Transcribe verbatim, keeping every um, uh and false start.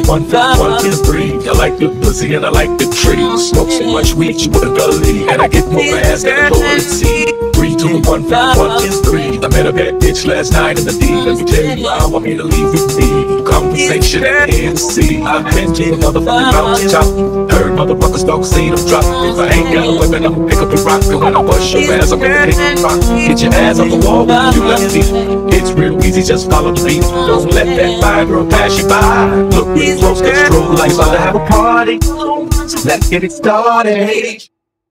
one, one, two, three. I like the pussy and I like the trees. Smoke so much weed you wouldn't believe, and I get more ass than a toilet seat. Three, two, one, one, two, three. I met a bad bitch last night in the D. Let me tell you why I want me to leave with me. Conversation at the N C. I've been to the motherfucking mountain top. Heard motherfuckers don't see them drop. If I ain't got a weapon, I'ma pick up the rock. And when I bust your ass, I'm gonna hit the rock. Get your ass off the wall when you left me. It's real easy, just follow the beat. Don't let that fire girl pass you by. Look real close, control like about to have a party. Let's get it started.